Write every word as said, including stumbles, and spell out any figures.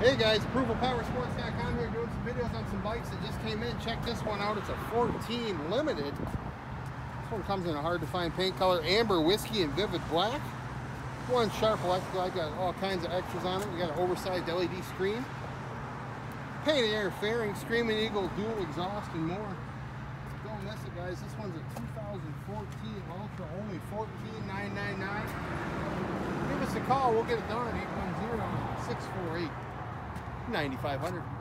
Hey guys, approval power sports dot com here doing some videos on some bikes that just came in. Check this one out. It's a fourteen Limited. This one comes in a hard to find paint color, amber, whiskey, and vivid black. One sharp electrical. I got all kinds of extras on it. We got an oversized L E D screen, painted air fairing, Screaming Eagle dual exhaust, and more. Don't miss it, guys. This one's a two thousand fourteen Ultra, only fourteen nine ninety-nine. Give us a call. We'll get it done at eight one zero, six four eight, nine five zero zero.